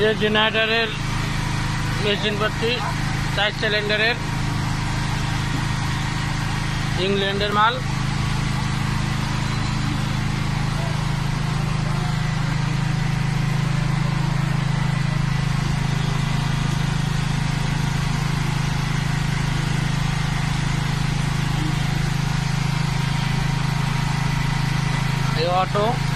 ये generator machine पत्ती 4 cylinder England माल। ये ऑटो